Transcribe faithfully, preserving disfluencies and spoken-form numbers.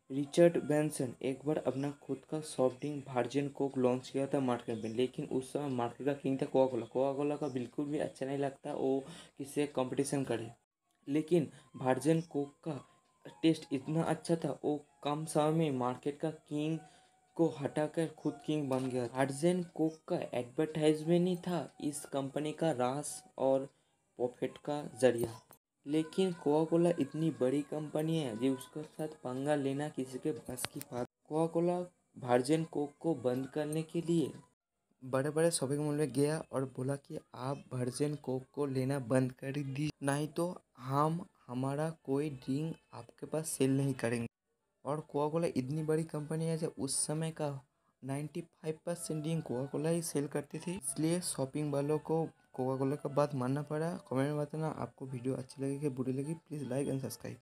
Richard Branson एक बार अपना खुद का soft drink virgin coke launch किया था मार्केट में, लेकिन उस समय मार्केट का किंग था कोका कोला। कोका कोला का बिल्कुल भी अच्छा नहीं लगता वो किससे कंपटीशन करे, लेकिन वर्जिन कोक का टेस्ट इतना अच्छा था वो कम समय में मार्केट का किंग को हटाकर खुद किंग बन गया। वर्जिन कोक का एडवर्टाइजमेंट ही था इस कंपनी का राज और प्रॉफिट का जरिया। लेकिन कोका कोला इतनी बड़ी कंपनी है जो उसके साथ पंगा लेना किसी के बस की बात। कोका कोला वर्जिन कोक को बंद करने के लिए बड़े बड़े शॉपिंग मॉल में गया और बोला कि आप वर्जिन कोक को लेना बंद कर दी, नहीं तो हम हमारा कोई ड्रिंक आपके पास सेल नहीं करेंगे। और कोका कोला इतनी बड़ी कंपनी है जब उस समय का ninety five percent drink coca cola ही सेल करती थी, इसलिए शॉपिंग वालों को कोका कोला का बात मानना पड़ा। कमेंट में बताना आपको वीडियो अच्छी लगी कि बुरी लगी। Please like and subscribe.